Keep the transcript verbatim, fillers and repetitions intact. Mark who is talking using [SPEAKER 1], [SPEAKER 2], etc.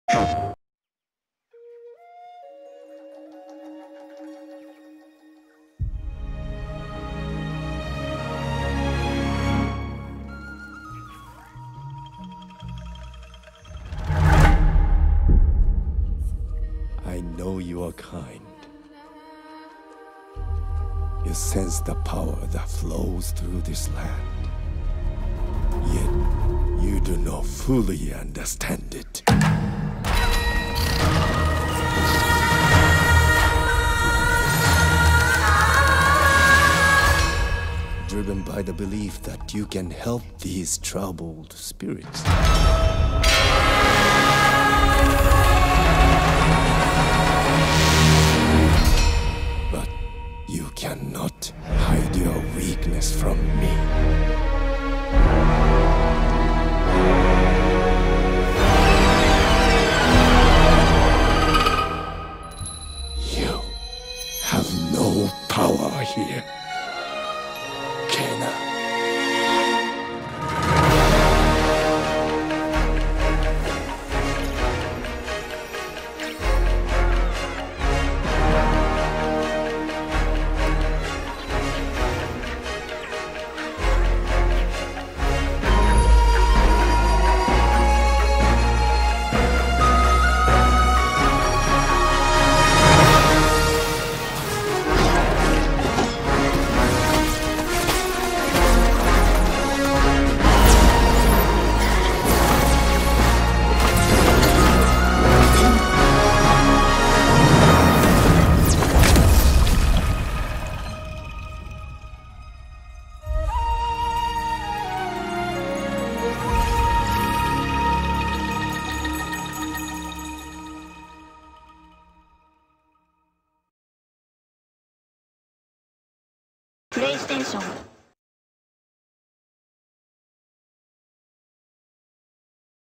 [SPEAKER 1] I know you are kind. You sense the power that flows through this land. Yet, you do not fully understand it. Driven by the belief that you can help these troubled spirits. But you cannot hide your weakness from me. You have no power here, Kena.
[SPEAKER 2] PlayStation